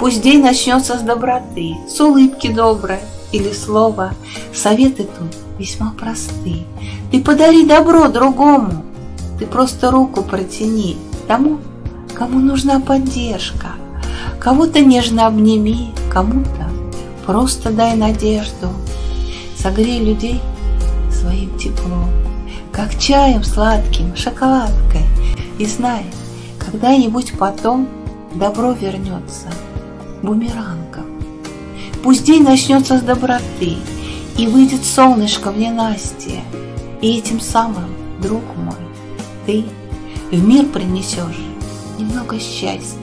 Пусть день начнется с доброты, с улыбки доброй или слова. Советы тут весьма просты. Ты подари добро другому, ты просто руку протяни тому, кому нужна поддержка. Кого-то нежно обними, кому-то просто дай надежду. Согрей людей своим теплом, как чаем сладким, шоколадкой. И знай, когда-нибудь потом добро вернется бумерангом. Пусть день начнется с доброты, и выйдет солнышко в ненастье, и этим самым, друг мой, ты в мир принесешь немного счастья.